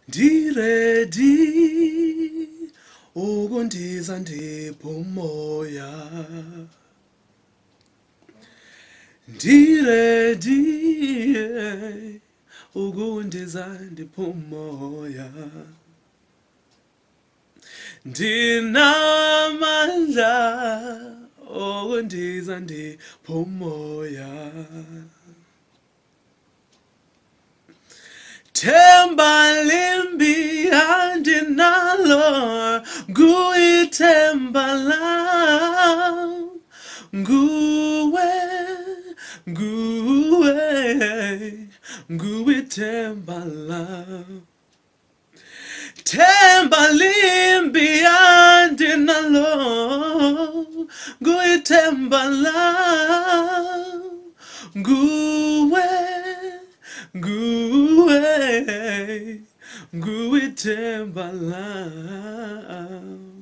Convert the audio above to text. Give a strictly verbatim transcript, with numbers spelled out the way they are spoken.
Ndiredi ukundiza ndiphumoya. Ndiredi ukundiza ndiphumoya. Ndinamandla ukundiza ndiphumoya. Themba limbi andinalo, nguyithemba lam. Nguwe, nguwe, nguyithemba lam. Themba limbi andinalo, nguyithemba lam. Nguwe, nguwe, nguyithemba lam.